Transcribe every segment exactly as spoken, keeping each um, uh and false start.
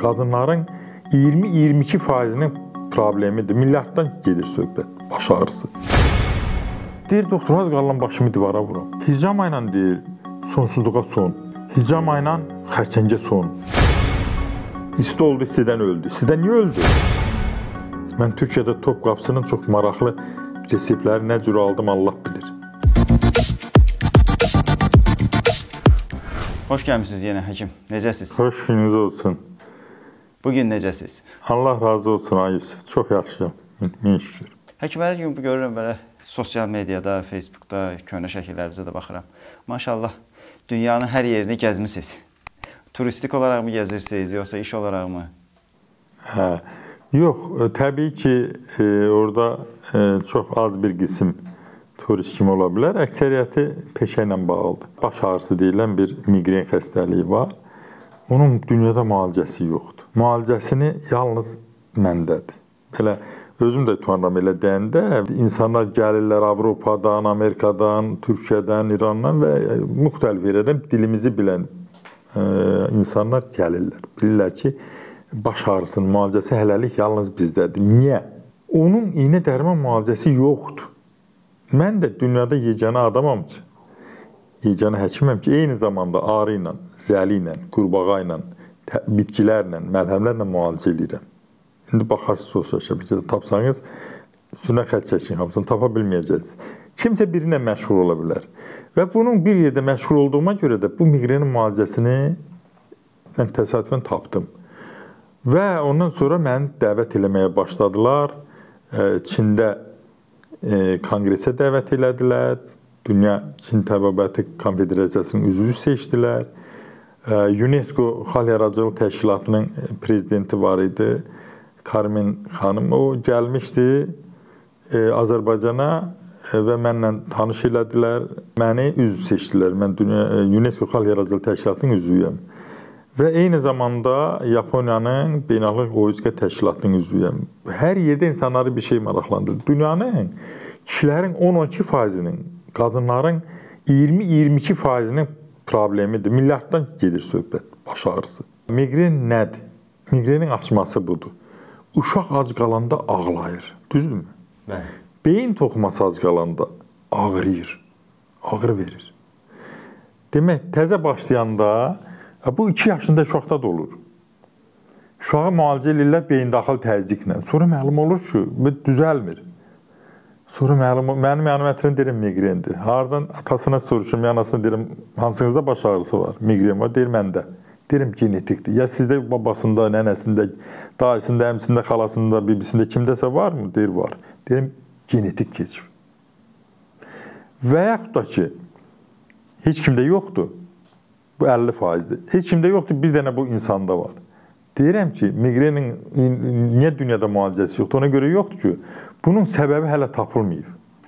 qadınların iyirmi iyirmi iki faizinin problemidir. Milyarddan gedir söhbət, baş ağrısı. Deyir, doktor, az qalan başımı divara vuram. Hicam ayla deyir, sonsuzluğa son. Hicam ayla xərçəngə son. İsti oldu, istidən öldü. İstidən niyə öldü? Mən Türkiyədə top qapısının çox maraqlı reseptləri nə cür aldım, Allah bilir. Hoş gəlmişsiniz yenə həkim. Necəsiz? Hoş gününüz olsun. Bugün necəsiz? Allah razı olsun Ayüs. Çox yaxşıyam. Min şükür. Həkim, hər gün görürəm belə sosial mediada, Facebookda, köhnə şəkillərimizə də baxıram. Maşallah, dünyanın hər yerini gəzmisiniz. Turistik olaraq mı gəzirsiniz, yoxsa iş olaraq mı? Hə, yox, təbii ki, e, orada e, çox az bir qism turist kimi ola bilər. Əksəriyyəti peşə ilə bağlıdır. Baş ağrısı deyilən bir migren xəstəliyi var. Onun dünyada müalicəsi yoxdur. Müalicəsini yalnız məndədir. Belə özüm də utanıram elə deyəndə, insanlar gəlirlər Avropadan, Amerikadan, Türkiyədən, İrandan və müxtəlif yerlərdən dilimizi bilən e, insanlar gəlirlər. Bilirlər ki, baş ağrısının müalicəsi hələlik yalnız bizdədir. Niyə? Onun iynə dərman müalicəsi yoxdur. Mən də dünyada yeganə adamam ki, yeganə həkiməm ki, eyni zamanda ağrı ilə, zəli ilə, qurbağa ilə, bitkilərlə, məlhəmlərlə müalicə edirəm. İndi baxarsınız sosial şəbəkədə tapsanız, üstünə xətt çəkin, hamısını tapa bilməyəcəksiniz. Kimsə birinə məşğul ola bilər. Və bunun bir yerdə məşğul olduğuma görə də bu migrenin müalicəsini mən təsadüfən tapdım. Və ondan sonra məni dəvət eləməyə başladılar. Çində kongresə dəvət elədilər. Dünya Çin Təbabəti Konfederasiyasının üzvü seçdilər. UNESCO Xalq Yaradıcılıq Təşkilatının prezidenti var idi. Karmen xanım, o gəlmişdi Azərbaycana və mənlə tanış elədilər. Məni üzv seçdilər. Mən UNESCO Xalq Yaradıcılıq Təşkilatının üzvüyəm. Və eyni zamanda Yaponiyanın Beynəlxalq Oyuska Təşkilatının üzvüyəm. Hər yerdə insanları bir şey maraqlandırır. Dünyanın kişilərin on on iki faizinin, qadınların iyirmi iyirmi iki faizinin problemidir. Milyarddan gedir söhbət, baş ağrısı. Migren nədir? Migrenin açması budur. Uşaq ac qalanda ağlayır. Düzdürmü? Bəli. Beyin toxuması ac qalanda ağrıyır, ağrı verir. Demək, təzə başlayanda, bu iki yaşında uşaqda da olur. Uşağı müalicə edirlər beyindaxil təzyiqlə. Sonra məlum olur ki, bu düzəlmir. Sonra məlum, mənim məlumatlarım deyirəm migrendir. Hardan atasına soruşum, yanasına deyirəm, hansınızda baş ağrısı var? Migren var, deyir məndə. Deyirəm genetikdir. Ya sizdə babasında, nənəsində, dayısında, əmsində, xalasında, bibisində, kimdəsə var mı? Deyir, var. Deyirəm, genetik keçib. Və yaxud da ki, heç kimdə yoxdur. Bu əlli faizdir. Heç kimdə yoxdur, bir dənə bu insanda var. Deyirəm ki, migrenin niyə dünyada müalicəsi yoxdur? Ona görə yoxdur ki, bunun səbəbi hələ tapılmayıb.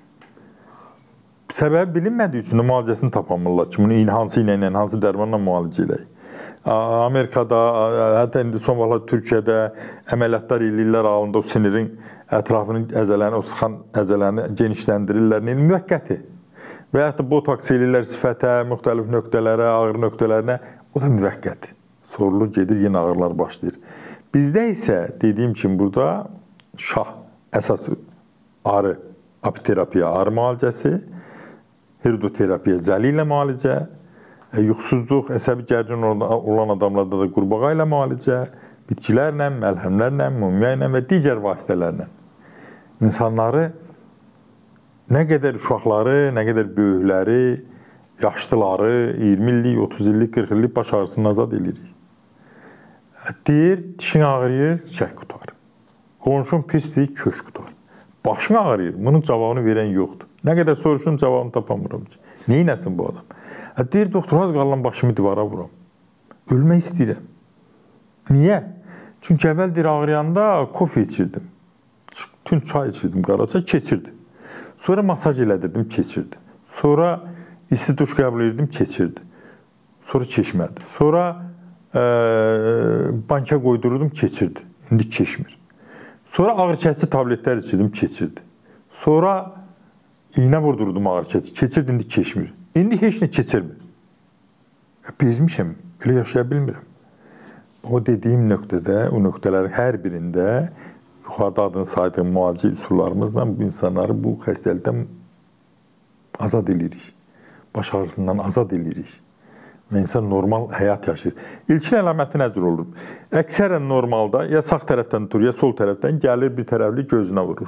Səbəbi bilinmədiyi üçün də müalicəsini tapamırlar ki, bunu hansı ilə, hansı dərmanla müalicə eləyik. Amerikada, hətta indi son vaxtlar Türkiyədə əməliyyatlar eləyirlər, alında o sinirin ətrafının əzələni, o sıxan əzələni genişləndirirlər. Müvəqqəti. Və yaxud da botoks eləyirlər sifətə, müxtəlif nöqtələrə, ağrı nöqtələrinə. O da müvəqqəti. Sorulur, gedir, yenə ağrılar başlayır. Bizdə isə, dediyim kimi, burada şah, əsas ağrı, apiterapiya, ağrı müalicəsi, hirdoterapiya, zəli ilə müalicə, yuxusuzluq, əsəbi gərgin olan adamlarda da qurbağa ilə müalicə, bitkilərlə, məlhəmlərlə, mumya ilə və digər vasitələrlə insanları, nə qədər uşaqları, nə qədər böyükləri, yaşlıları iyirmi illik, otuz illik, qırx illik baş ağrısını azad edirik. Deyir, dişin ağrıyır, çək qutar. Qonşun pisdir, köş qutar. Başın ağrıyır, bunun cavabını verən yoxdur. Nə qədər soruşun, cavabını tapamıram ki. Neynəsin bu adam? Deyir, doktor, az qalan başımı divara vuram. Ölmək istəyirəm. Niyə? Çünki əvvəl deyir, ağrıyanda kofe içirdim. Tün çay içirdim, qara çay, keçirdi. Sonra masaj elədirdim, keçirdi. Sonra isti duş qəbul edirdim, keçirdi. Sonra keçmədi. Sonra e, banka qoydururdum, keçirdi. İndi keçmir. Sonra ağrı kəsici tabletlər içirdim, keçirdi. Sonra iynə vurdurdum ağrı kəsici, keçirdi, indi keçmir. İndi heç nə keçirmir. Bezmişəm, belə yaşaya bilmirəm. o dediyim nöqtədə, o nöqtələrin hər birində yuxarıda adını saydığım müalicə üsullarımızla bu insanları bu xəstəlikdən azad edirik. Baş ağrısından azad edirik. Və insan normal həyat yaşayır. İlkin əlaməti nə cür olur? Əksərən normalda ya sağ tərəfdən tutur, ya sol tərəfdən gəlir bir tərəfli gözünə vurur.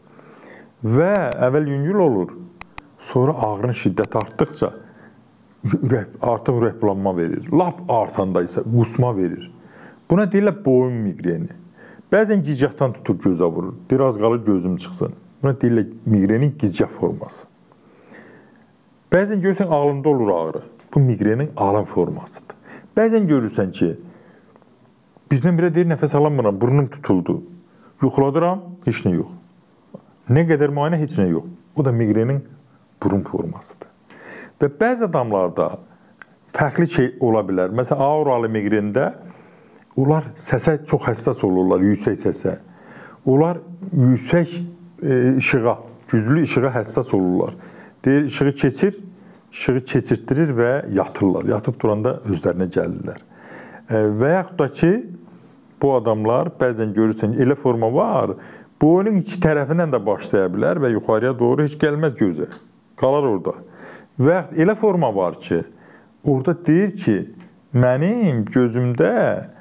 Və əvvəl yüngül olur. Sonra ağrının şiddəti artdıqca ürək, artıq ürəkbulanma verir. Lap artanda isə qusma verir. Buna deyirlər boyun miqreni. Bəzən gicgahdan tutur gözə vurur. Biraz qalır gözüm çıxsın. Buna deyirlər miqrenin gicgah forması. Bəzən görürsən ağlında olur ağrı. Bu miqrenin ağrı formasıdır. Bəzən görürsən ki, birdən-birə deyir nəfəs alamıram, burnum tutuldu. Yoxladıram, heç nə yox. Nə qədər müayinə, heç nə yox. O da miqrenin burun formasıdır. Və bəzi adamlarda fərqli şey ola bilər. Məsələn, auralı miqrendə onlar səsə çox həssas olurlar, yüksək səsə. Onlar yüksək işığa, güclü işığa həssas olurlar. Deyir, işığı keçir, işığı keçirtdirir və yatırlar. Yatıp duranda özlərinə gəlirlər. Və yaxud da ki, bu adamlar bəzən görürsən, elə forma var, boynun iki tərəfindən də başlaya bilər və yuxarıya doğru heç gəlməz gözə. Qalar orada. Və yaxud elə forma var ki, orada deyir ki, mənim gözümdə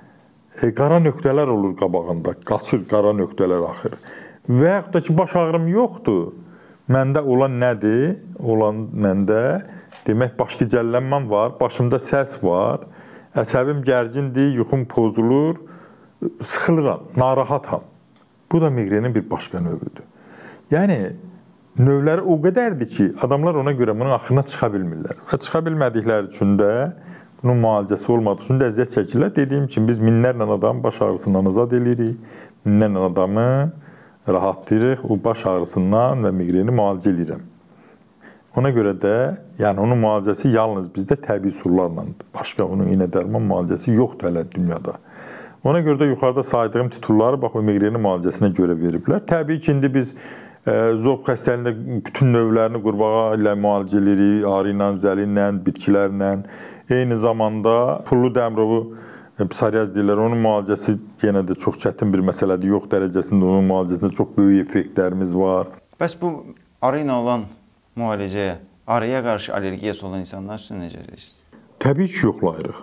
qara nöqtələr olur qabağında, qaçır, qara nöqtələr axır. Və yaxud da ki, baş ağrım yoxdur. Məndə olan nədir? Olan məndə demək baş gicəllənməm var, başımda səs var, əsəbim gərgindir, yuxum pozulur, sıxılıram, narahatam. Bu da miqrenin bir başqa növüdür. Yəni, növləri o qədərdir ki, adamlar ona görə bunun axırına çıxa bilmirlər. Və çıxa bilmədikləri üçün də, bunun müalicəsi olmadığı üçün də əziyyət çəkirlər. Dediyim kimi, biz minlərlə adam baş ağrısından azad edirik, minlərlə adamı rahatlayırıq, o baş ağrısından və miqreni müalicə edirəm. Ona görə də, yəni onun müalicəsi yalnız bizdə təbii üsullarlandır. Başqa onun iynə dərman müalicəsi yoxdur hələ dünyada. Ona görə də yuxarıda saydığım titulları bax o miqreni müalicəsinə görə veriblər. Təbii ki, indi biz e, zob xəstəliyində bütün növlərini qurbağa ilə müalicə edirik, arı ilə, zəli ilə, bitkilərlə. Eyni zamanda pullu dəmrovu psoriaz deyirlər, onun müalicəsi yenə də çox çətin bir məsələdir. Yox dərəcəsində onun müalicəsində çox böyük effektlərimiz var. Bəs bu arı ilə olan müalicəyə, arıya qarşı allergiyası olan insanlar üçün necə edirsiniz? Təbii ki, yoxlayırıq.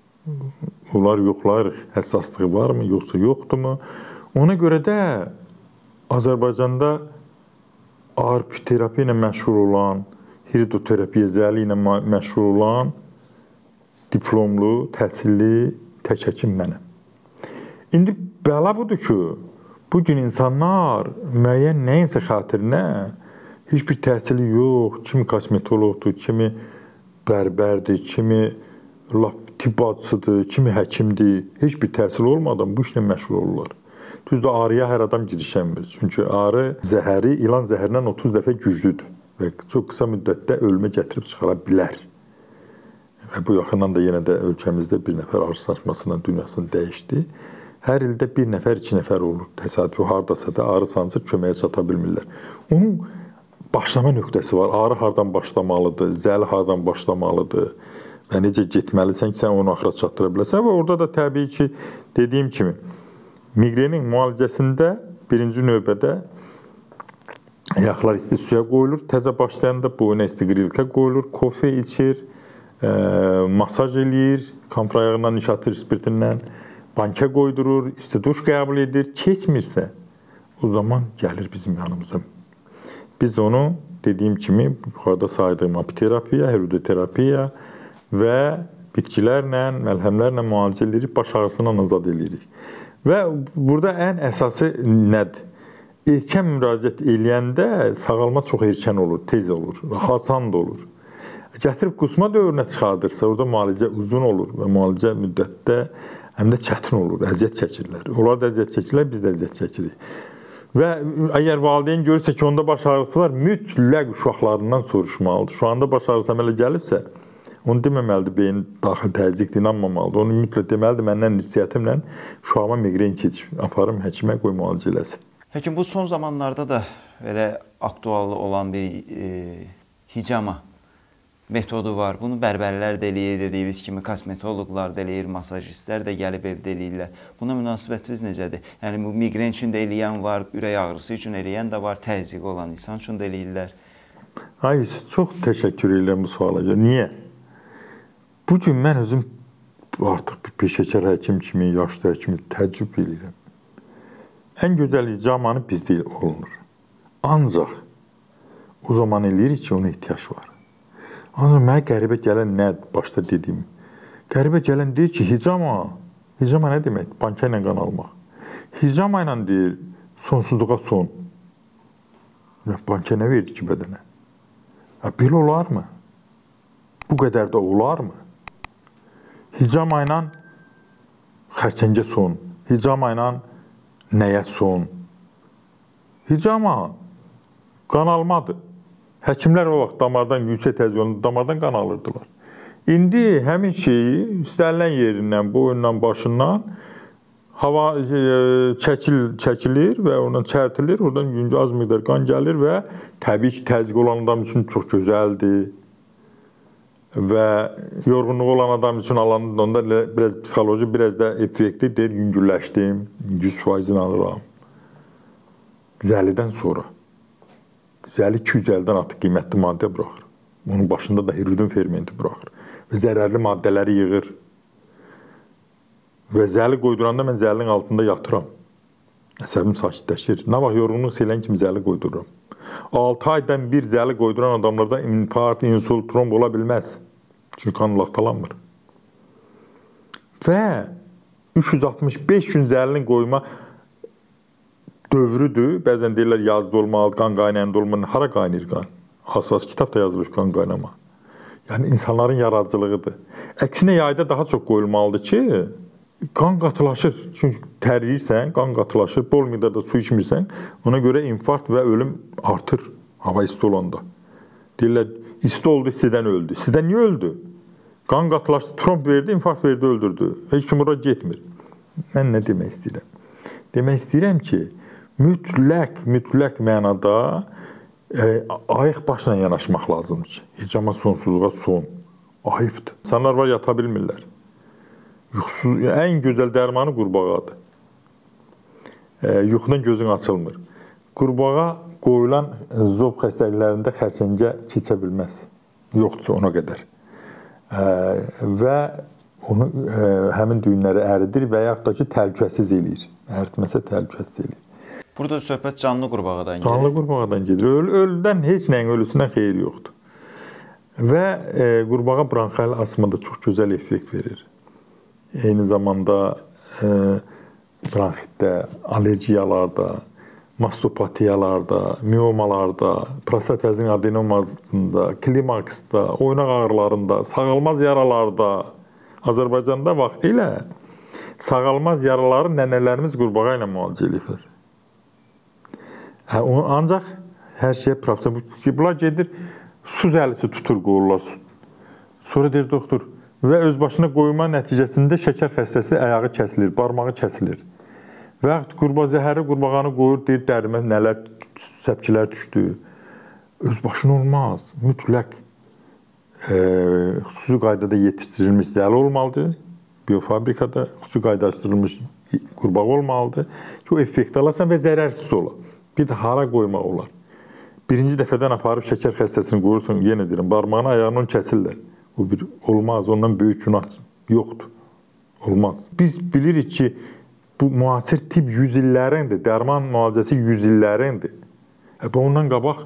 Onlar yoxlayırıq. Həssaslığı varmı, yoxsa yoxdurmu? Ona görə də Azərbaycanda arpiterapiya ilə məşğul olan, hiridoterapiya, zəli ilə məşğul olan diplomlu, təhsilli tək həkim mənəm. İndi bəla budur ki, bugün insanlar müəyyən nəyinsə xatirinə heç bir təhsili yox, kimi kosmetologdur, kimi bərbərdir, kimi tibb bacısıdır, kimi həkimdir, heç bir təhsil olmadan bu işlə məşğul olurlar. Düzdür, arıya hər adam girişənmir. Çünki arı zəhəri ilan zəhərindən otuz dəfə güclüdür və çox qısa müddətdə ölümə gətirib çıxara bilər. Və bu yaxından da yenə də ölkəmizdə bir nəfər arı sancmasından dünyasını dəyişdi. Hər ildə bir nəfər, iki nəfər olur. Təsadüfi hardasa da arı sancır, köməyə çata bilmirlər. Onun başlama nöqtəsi var. Arı hardan başlamalıdır, zəli hardan başlamalıdır və necə getməlisən ki, sən onu axıra çatdıra biləsən. Və orada da təbii ki, dediyim kimi, miqrenin müalicəsində birinci növbədə ayaqlar isti suya qoyulur. Təzə başlayanda boyuna isti qrilka qoyulur, kofe içir, e, masaj eləyir, kamfır ayağından nişatır spirtindən, bankə qoydurur, isti duş qəbul edir. Keçmirsə, o zaman gəlir bizim yanımıza. Biz də onu dediyim kimi yuxarıda saydığım apiterapiya, herodoterapiya və bitkilərlə, məlhəmlərlə müalicə edirik, baş ağrısından azad edirik. Və burada ən əsası nədir? Erkən müraciət eləyəndə sağalma çox erkən olur, tez olur, hasan da olur. Gətirib qusma dövrünə çıxardırsa, orada müalicə uzun olur və müalicə müddətdə həm də çətin olur, əziyyət çəkirlər. Onlar da əziyyət çəkirlər, biz də əziyyət çəkirik. Və əgər valideyn görürsə ki, onda baş ağrısı var, mütləq uşaqlarından soruşmalıdır. Şu anda baş ağrısı əmələ gəlibsə, onu deməməlidir, beyin daxil təzyiqdir, inanmamalıdır. Onu mütləq deməlidir, məndən nisiyyətimlə uşağıma miqren keçib, aparım həkimə, qoy müalicə eləsin. Həkim, bu son zamanlarda da belə aktual olan bir e, hicama metodu var. Bunu bərbərlər də eləyir, dediyiniz kimi kosmetoloqlar da eləyir, masajistlər də gəlib evdə eləyirlər. Buna münasibətiniz necədir? Yəni bu miqren üçün də eləyən var, ürək ağrısı üçün eləyən də var, təzyiqi olan insan üçün də eləyirlər. Ay, çox təşəkkür edirəm bu suala görə. Niyə? Bu gün mən özüm artıq bir peşəkar həkim kimi, yaşlı həkim təəccüb edirəm. Ən gözəl icramanı bizdə olunur. Ancaq o zaman eləyirik ki, ona ehtiyac var. Ancaq mənə qəribə gələn nədir? Başda dediyim. Qəribə gələn deyir ki, hicama. Hicama nə demək? Banka ilə qan almaq. Hicama ilə deyir, sonsuzluğa son. Banka nə verdi ki, bədənə? Belə olarmı? Bu qədər də olarmı? Hicama ilə xərçəngə son. Hicama ilə nəyə son? Hicama qan almadır. Həkimlər o vaxt damardan, yüksək təzyiqli damardan qan alırdılar. İndi həmin şeyi istənilən yerindən, boyundan, başından hava çəkil, çəkilir və ondan çərtilir. Oradan yüngül az miqdar qan gəlir və təbii ki, təzyiq olan adam üçün çox gözəldir. Və yorğunluğu olan adam üçün alanında onda biraz psixoloji, biraz da effekti deyir, yüngülləşdim, yüz faiz alıram. Zəlidən sonra. Zəli iki yüz əldən artıq qiymətli maddə buraxır. Onun başında da hirudin fermenti buraxır. Və zərərli maddələri yığır. Və zəli qoyduranda mən zəlinin altında yatıram. Əsəbim sakitləşir. Nə vaxt yorğunluq silən kimi zəli qoydururam. altı aydan bir zəli qoyduran adamlarda infarkt, insult, tromb ola bilməz. Çünki qan laxtalanmır. Və üç yüz altmış beş gün zəlinin qoyma dövrüdür. Bəzən deyirlər yazda olmalı, qan qaynayanda olmalı. Hara qaynayır qan? Hassas kitab da yazılır qan qaynama. Yəni insanların yaradıcılığıdır. Əksinə yayda daha çox qoyulmalıdır ki, qan qatılaşır. Çünki tərləyirsən, qan qatılaşır. Bol miqdarda su içmirsən, ona görə infarkt və ölüm artır hava isti olanda. Deyirlər, isti oldu, istidən öldü. İstidən niyə öldü? Qan qatılaşdı, tromb verdi, infarkt verdi, öldürdü. Heç kim oraya getmir. Mən nə demək istəyirəm? Demək istəyirəm ki, mütləq, mütləq mənada e, ayıq başla yanaşmaq lazımdır ki, hicama sonsuzluğa son. Ayıbdır. İnsanlar var, yata bilmirlər. Yuxusuz, ən gözəl dərmanı qurbağadır. E, yuxudan gözün açılmır. Qurbağa qoyulan zob xəstəliklərində xərçəngə keçə bilməz. Yoxdur ona qədər. E, və onu e, həmin düyünləri əridir və yaxud da ki, təhlükəsiz eləyir. Əritməsə təhlükəsiz eləyir. Burada söhbət canlı qurbağadan gedir. Canlı qurbağadan gedir. Öl ölüdən heç nəyin ölüsündən xeyir yoxdur. Və e, qurbağa bronxial asmada çox gözəl effekt verir. Eyni zamanda e, bronxitdə, allergiyalarda, mastopatiyalarda, miomalarda, prostat vəzinin adenomasında, klimaksda, oynaq ağrılarında, sağalmaz yaralarda, Azərbaycanda vaxtı ilə sağalmaz yaraları nənələrimiz qurbağa ilə müalicə edirlər. Hə, ancaq hər şeyə professional bunlar gedir, su zəlisi tutur qoyurlar. Sonra deyir doktor, və öz başına qoyma nəticəsində şəkər xəstəsi ayağı kəsilir, barmağı kəsilir. Və yaxud qurbağa zəhəri qurbağanı qoyur, deyir dərimə nələr, səpkilər düşdü. Öz başına olmaz, mütləq e, xüsusi qaydada yetişdirilmiş zəli olmalıdır. Biofabrikada xüsusi qaydalaşdırılmış qurbağa olmalıdır ki, o effekt alasan və zərərsiz ola. Bir də hara qoymaq olar. Birinci dəfədən aparıb şəkər xəstəsini qoyursan, yenə deyirəm, barmağını, ayağını kəsirlər. O bir olmaz, ondan böyük günah yoxdur. Olmaz. Biz bilirik ki, bu müasir tibb yüz illərindir, dərman müalicəsi yüz illərindir. E, ondan qabaq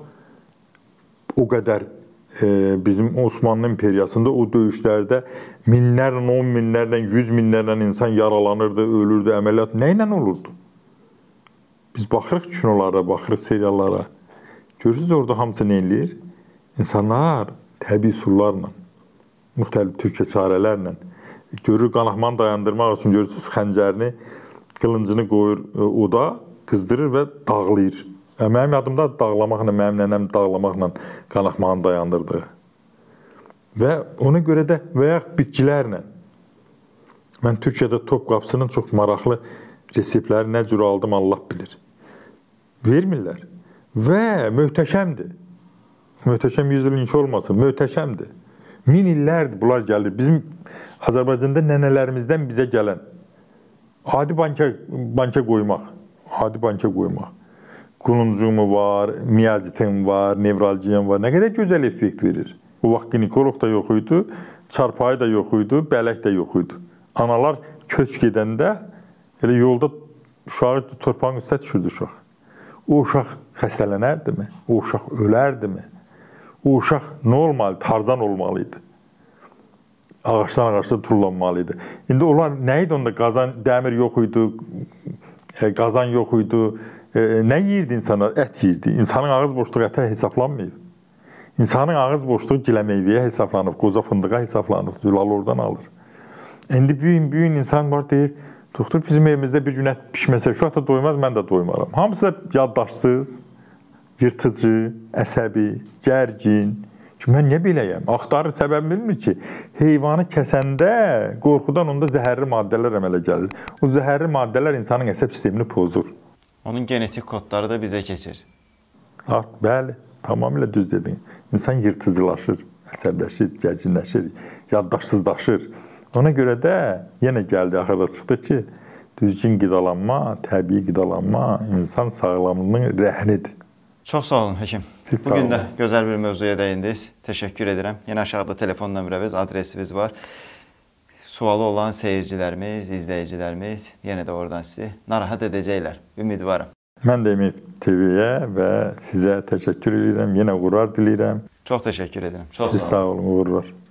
o qədər e, bizim Osmanlı imperiyasında o döyüşlərdə minlərlə, on minlərlə, yüz minlərlə insan yaralanırdı, ölürdü, əməliyyat nə ilə olurdu? Biz baxırıq kinolara, baxırıq seriallara. Görürsünüz orada hamısı nə eləyir? İnsanlar təbii üsullarla, müxtəlif türkə çarələrlə görür, qanaxmanı dayandırmaq üçün görürsünüz xəncərini, qılıncını qoyur oda, qızdırır və dağlayır. Mənim yadımda dağlamaqla, mənim nənəm dağlamaqla qanaxmanı dayandırdı. Və ona görə də və yaxud bitkilərlə. Mən Türkiyədə Topqapısının çox maraqlı reseptləri nə cür aldım, Allah bilir. Vermirlər. Və möhtəşəmdir. Möhtəşəm yüz illik olmasın, möhtəşəmdir. Min illərdir bunlar gəlir. Bizim Azərbaycanda nənələrimizdən bizə gələn adi banka, banka qoymaq, adi banka qoymaq. Quluncumu var, miyazitin var, nevralgiyan var. Nə qədər gözəl effekt verir. O vaxt ginekoloq da yox idi, çarpayı da yox idi, bələk də yox idi. Analar köç gedəndə elə yolda uşağı torpağın üstə düşürdü uşaq. O uşaq xəstələnərdimi? O uşaq ölərdimi? O uşaq normal, tarzan olmalıydı. Ağaçdan ağaçda tullanmalıydı. İndi onlar nə idi onda? Qazan, dəmir yox idi, qazan yox idi. Nə yiyirdi insanlar? Ət yiyirdi. İnsanın ağız boşluğu ətə hesablanmayıb. İnsanın ağız boşluğu gilə meyvəyə hesablanıb, qoza fındığa hesablanıb, zülal oradan alır. İndi büyün, büyün insan var deyir, doktor bizim evimizdə bir gün ət pişməsə, uşaq da doymaz, mən də doymaram. Hamısı da yaddaşsız, yırtıcı, əsəbi, gərgin. Çünki mən nə biləyəm? Axtarır səbəb bilmir ki, heyvanı kəsəndə qorxudan onda zəhərli maddələr əmələ gəlir. O zəhərli maddələr insanın əsəb sistemini pozur. Onun genetik kodları da bizə keçir. Art, bəli, tamamilə düz dedin. İnsan yırtıcılaşır, əsəbləşir, gərginləşir, yaddaşsızlaşır. Ona görə də yenə gəldi, axırda çıxdı ki, düzgün qidalanma, təbii qidalanma insan sağlamlığının rəhnidir. Çox sağ olun, həkim. Siz sağ Bugün olun. də gözəl bir mövzuya dəyindiniz. Təşəkkür edirəm. Yenə aşağıda telefon nömrəmiz, adresimiz var. Sualı olan seyircilərimiz, izləyicilərimiz yenə də oradan sizi narahat edəcəklər. Ümidvaram. Mən də Emif T V-yə və sizə təşəkkür edirəm. Yenə uğurlar diləyirəm. Çox təşəkkür edirəm. Çox Siz sağ olun. sağ olun, uğurlar.